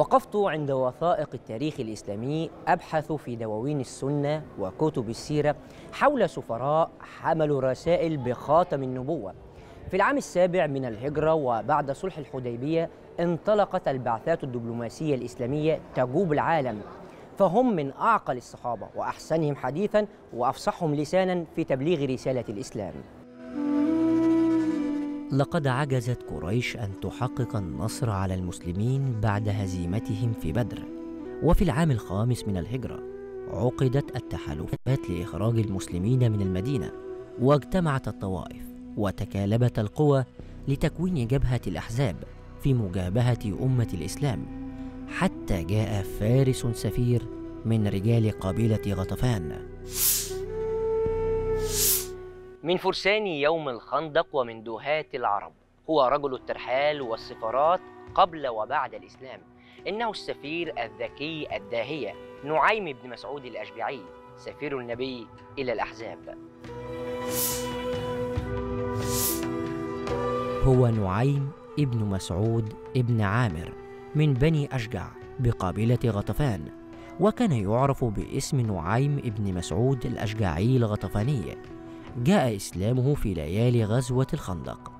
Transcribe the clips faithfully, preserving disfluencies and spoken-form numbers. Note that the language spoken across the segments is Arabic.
وقفت عند وثائق التاريخ الإسلامي أبحث في دواوين السنة وكتب السيرة حول سفراء حملوا رسائل بخاتم النبوة. في العام السابع من الهجرة وبعد صلح الحديبية انطلقت البعثات الدبلوماسية الإسلامية تجوب العالم، فهم من أعقل الصحابة وأحسنهم حديثا وأفصحهم لسانا في تبليغ رسالة الإسلام. لقد عجزت قريش أن تحقق النصر على المسلمين بعد هزيمتهم في بدر، وفي العام الخامس من الهجرة عقدت التحالفات لإخراج المسلمين من المدينة، واجتمعت الطوائف وتكالبت القوى لتكوين جبهة الأحزاب في مجابهة أمة الإسلام، حتى جاء فارس سفير من رجال قبيلة غطفان. من فرسان يوم الخندق ومن دهاة العرب، هو رجل الترحال والسفارات قبل وبعد الإسلام، إنه السفير الذكي الداهية نعيم بن مسعود الأشجعي، سفير النبي إلى الأحزاب. هو نعيم ابن مسعود ابن عامر من بني أشجع بقبيلة غطفان، وكان يعرف باسم نعيم ابن مسعود الأشجعي الغطفاني. جاء إسلامه في ليالي غزوة الخندق.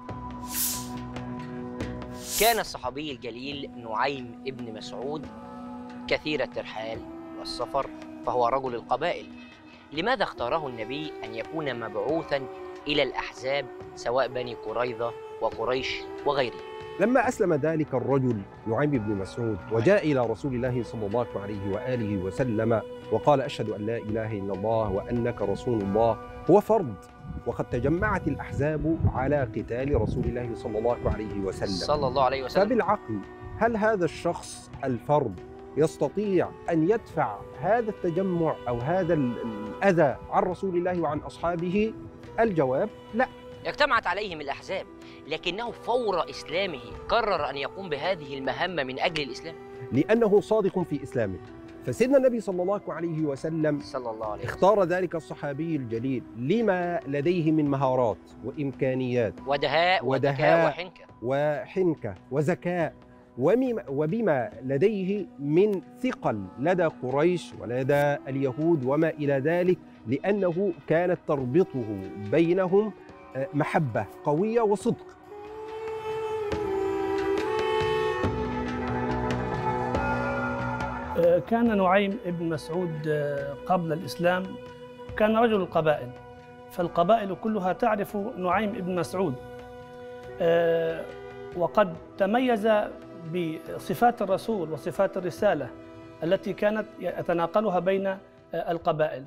كان الصحابي الجليل نعيم ابن مسعود كثير الترحال والسفر، فهو رجل القبائل. لماذا اختاره النبي أن يكون مبعوثا إلى الأحزاب سواء بني قريظة وقريش وغيره؟ لما أسلم ذلك الرجل نعيم بن مسعود وجاء إلى رسول الله صلى الله عليه وآله وسلم وقال: أشهد أن لا إله إلا الله وأنك رسول الله، هو فرد، وقد تجمعت الأحزاب على قتال رسول الله صلى الله عليه وسلم صلى الله عليه وسلم. فبالعقل هل هذا الشخص الفرد يستطيع أن يدفع هذا التجمع أو هذا الأذى عن رسول الله وعن أصحابه؟ الجواب لا. اجتمعت عليهم الأحزاب، لكنه فور إسلامه قرر أن يقوم بهذه المهمة من أجل الإسلام، لأنه صادق في إسلامه. فسيدنا النبي صلى الله عليه وسلم صلى الله عليه وسلم اختار ذلك الصحابي الجليل لما لديه من مهارات وإمكانيات ودهاء ودهاء وحنكة وحنكة وذكاء، وبما لديه من ثقل لدى قريش ولدى اليهود وما إلى ذلك، لأنه كانت تربطه بينهم محبة قوية وصدق. كان نعيم ابن مسعود قبل الإسلام كان رجل القبائل، فالقبائل كلها تعرف نعيم ابن مسعود، وقد تميز بصفات الرسول وصفات الرسالة التي كانت يتناقلها بين القبائل.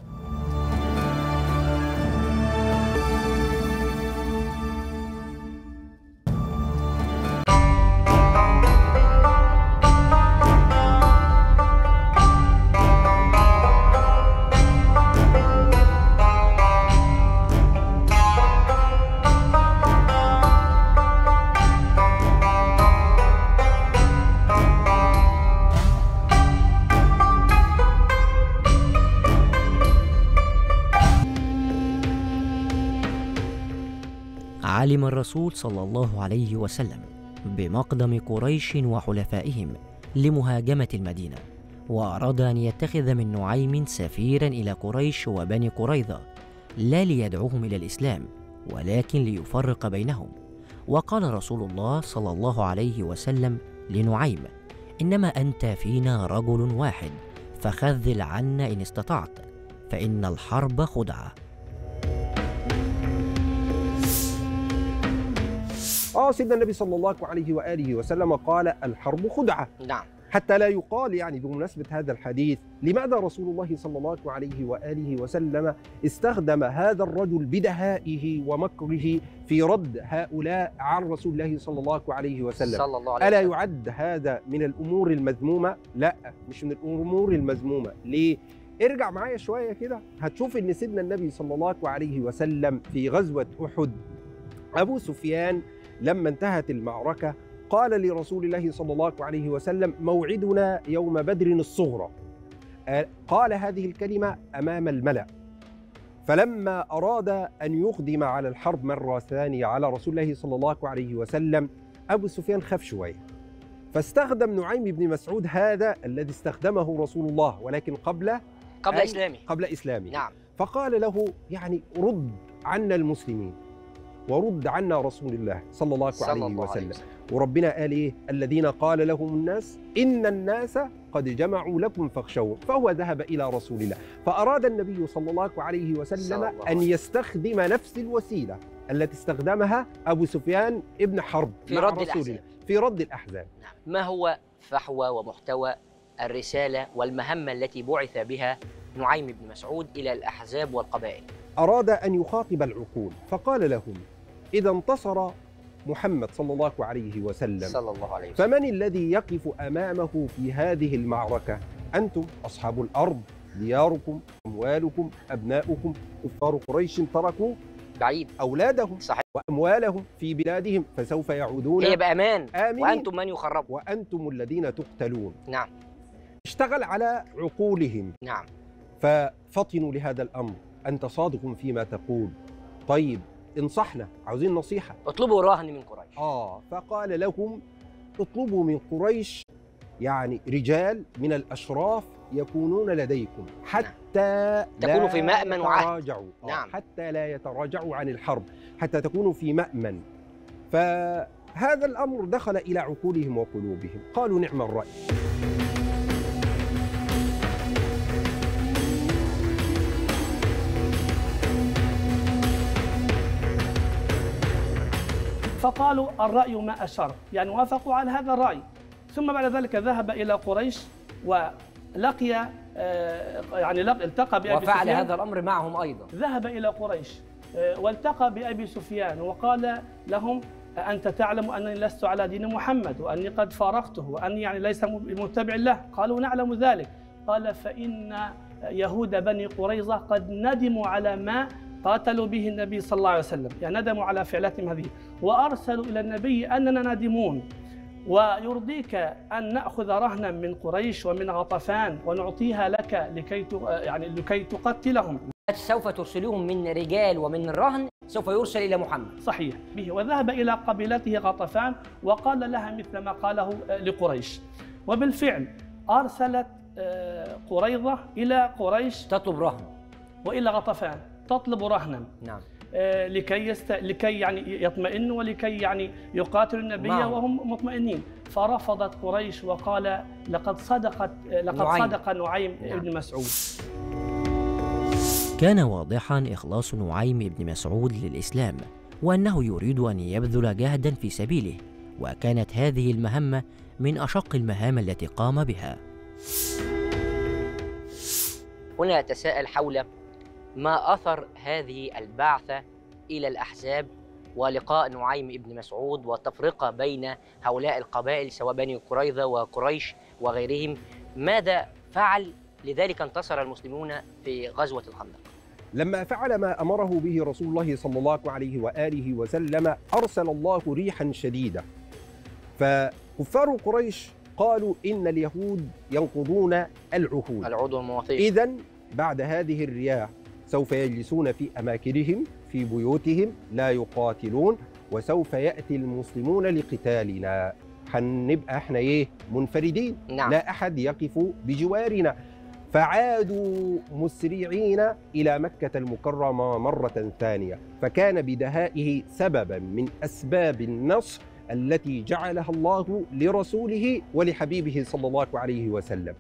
علم الرسول صلى الله عليه وسلم بمقدم قريش وحلفائهم لمهاجمة المدينة، وأراد أن يتخذ من نعيم سفيرا إلى قريش وبني قريظة، لا ليدعوهم إلى الإسلام ولكن ليفرق بينهم. وقال رسول الله صلى الله عليه وسلم لنعيم: إنما أنت فينا رجل واحد، فخذل عنا إن استطعت، فإن الحرب خدعة. آه سيدنا النبي صلى الله عليه وآله وسلم قال: الحرب خدعة. نعم. حتى لا يقال يعني بمناسبة هذا الحديث لماذا رسول الله صلى الله عليه وآله وسلم استخدم هذا الرجل بدهائه ومكره في رد هؤلاء عن رسول الله صلى الله عليه وسلم؟ صلى الله عليه ألا وسلم. يعد هذا من الأمور المذمومة؟ لا، مش من الأمور المذمومة. ليه؟ ارجع معايا شوية كده هتشوف إن سيدنا النبي صلى الله عليه وسلم في غزوة أحد أبو سفيان لما انتهت المعركة قال لرسول الله صلى الله عليه وسلم: موعدنا يوم بدر الصغرى. قال هذه الكلمة أمام الملأ، فلما أراد أن يقدم على الحرب مرة ثانية على رسول الله صلى الله عليه وسلم أبو سفيان خاف شوية، فاستخدم نعيم بن مسعود هذا الذي استخدمه رسول الله، ولكن قبل قبل أن- إسلامه. قبل إسلامه. نعم. فقال له يعني رد عنا المسلمين ورد عنا رسول الله صلى الله صلى عليه الله عليه وسلم. وسلم. وربنا قال إيه؟ الذين قال لهم الناس إن الناس قد جمعوا لكم فاخشوهم، فهو ذهب إلى رسول الله. فأراد النبي صلى الله عليه وسلم صلى الله عليه أن وسلم. يستخدم نفس الوسيلة التي استخدمها أبو سفيان ابن حرب في مع رد رسول الأحزاب. الله في رد الأحزاب. نعم. ما هو فحوى ومحتوى الرسالة والمهمة التي بعث بها نعيم بن مسعود إلى الأحزاب والقبائل؟ أراد أن يخاطب العقول فقال لهم إذا انتصر محمد صلى الله عليه وسلم صلى الله عليه وسلم، فمن الذي يقف أمامه في هذه المعركة؟ أنتم أصحاب الأرض، دياركم، أموالكم، أبناؤكم. كفار قريش تركوا بعيد أولادهم صحيح وأموالهم في بلادهم فسوف يعودون هي بأمان آمنين وأنتم من يخرب. وأنتم الذين تقتلون. نعم اشتغل على عقولهم نعم. ففطنوا لهذا الأمر. أنت صادق فيما تقول، طيب انصحنا، عاوزين نصيحة. اطلبوا رهن من قريش. آه فقال لهم اطلبوا من قريش يعني رجال من الأشراف يكونون لديكم حتى تكونوا في مأمن وعهد. يتراجعوا. آه نعم. حتى لا يتراجعوا عن الحرب، حتى تكونوا في مأمن. فهذا الأمر دخل إلى عقولهم وقلوبهم، قالوا نعم الرأي. فقالوا الرأي ما أشر، يعني وافقوا على هذا الرأي. ثم بعد ذلك ذهب إلى قريش ولقي آه، يعني لق- التقى بأبي وفعل سفيان. هذا الأمر معهم أيضا. ذهب إلى قريش آه، والتقى بأبي سفيان وقال لهم أنت تعلم أنني لست على دين محمد وأني قد فارقته وأني يعني ليس متبع له. قالوا نعلم ذلك. قال فإن يهود بني قريظة قد ندموا على ما قاتلوا به النبي صلى الله عليه وسلم، يعني ندموا على فعلتهم هذه وأرسلوا إلى النبي أننا نادمون، ويرضيك أن نأخذ رهنا من قريش ومن غطفان ونعطيها لك لكي يعني لكي تقتلهم. سوف ترسلوهم من رجال ومن الرهن سوف يرسل إلى محمد. صحيح به. وذهب إلى قبيلته غطفان وقال لها مثل ما قاله لقريش. وبالفعل أرسلت قريظة إلى قريش تطلب رهن وإلى غطفان تطلب رهنا. نعم. لكي يست... لكي يعني يطمئنوا ولكي يعني يقاتلوا النبي معه. وهم مطمئنين. فرفضت قريش وقال لقد صدقت لقد نعيم. صدق نعيم نعم. بن مسعود. كان واضحا إخلاص نعيم بن مسعود للإسلام، وأنه يريد أن يبذل جهدا في سبيله، وكانت هذه المهمة من أشق المهام التي قام بها. هنا أتساءل حول ما أثر هذه البعثة إلى الأحزاب ولقاء نعيم بن مسعود والتفرقة بين هؤلاء القبائل سواء بني قريظة وقريش وغيرهم. ماذا فعل لذلك انتصر المسلمون في غزوة الخندق؟ لما فعل ما أمره به رسول الله صلى الله عليه وآله وسلم أرسل الله ريحا شديدة، فكفار قريش قالوا إن اليهود ينقضون العهود العهود والمواثيق. إذن بعد هذه الرياح سوف يجلسون في أماكنهم في بيوتهم لا يقاتلون، وسوف يأتي المسلمون لقتالنا، هنبقى احنا ايه منفردين. نعم. لا أحد يقف بجوارنا. فعادوا مسرعين إلى مكة المكرمة مرة ثانية، فكان بدهائه سببا من أسباب النصر التي جعلها الله لرسوله ولحبيبه صلى الله عليه وسلم.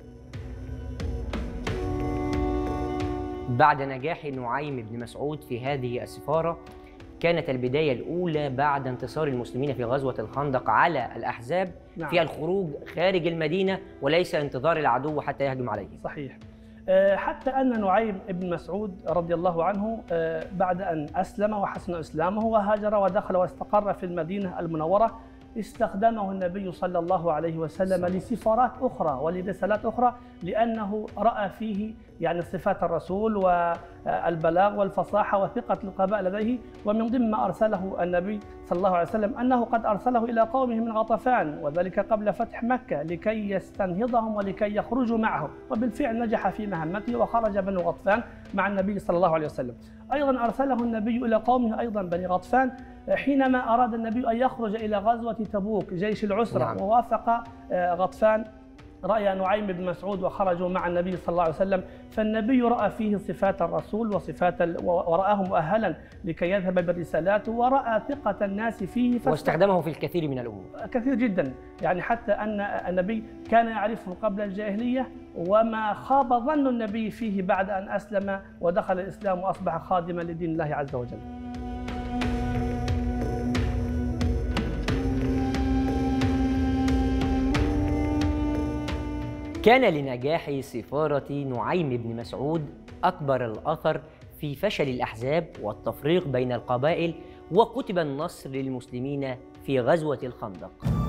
بعد نجاح نعيم بن مسعود في هذه السفارة كانت البداية الأولى بعد انتصار المسلمين في غزوة الخندق على الأحزاب. نعم. في الخروج خارج المدينة وليس انتظار العدو حتى يهجم عليه. صحيح. حتى أن نعيم بن مسعود رضي الله عنه بعد أن أسلم وحسن إسلامه وهاجر ودخل واستقر في المدينة المنورة استخدمه النبي صلى الله عليه وسلم لسفارات أخرى ولرسالات أخرى، لأنه رأى فيه يعني صفات الرسول والبلاغ والفصاحة وثقة القبائل لديه. ومن ضمن ما أرسله النبي صلى الله عليه وسلم أنه قد أرسله إلى قومه من غطفان، وذلك قبل فتح مكة، لكي يستنهضهم ولكي يخرجوا معه. وبالفعل نجح في مهمته وخرج بنو غطفان مع النبي صلى الله عليه وسلم. أيضا أرسله النبي إلى قومه أيضا بني غطفان حينما أراد النبي أن يخرج إلى غزوة تبوك جيش العسرة، نعم. ووافق غطفان رأي نعيم بن مسعود وخرجوا مع النبي صلى الله عليه وسلم، فالنبي رأى فيه صفات الرسول وصفات ال... ورآه مؤهلا لكي يذهب بالرسالات، ورأى ثقة الناس فيه فاست... واستخدمه في الكثير من الأمور. كثير جدا، يعني حتى أن النبي كان يعرفه قبل الجاهلية، وما خاب ظن النبي فيه بعد أن أسلم ودخل الإسلام وأصبح خادما لدين الله عز وجل. كان لنجاح سفارة نعيم بن مسعود أكبر الأثر في فشل الأحزاب والتفريق بين القبائل، وكتب النصر للمسلمين في غزوة الخندق.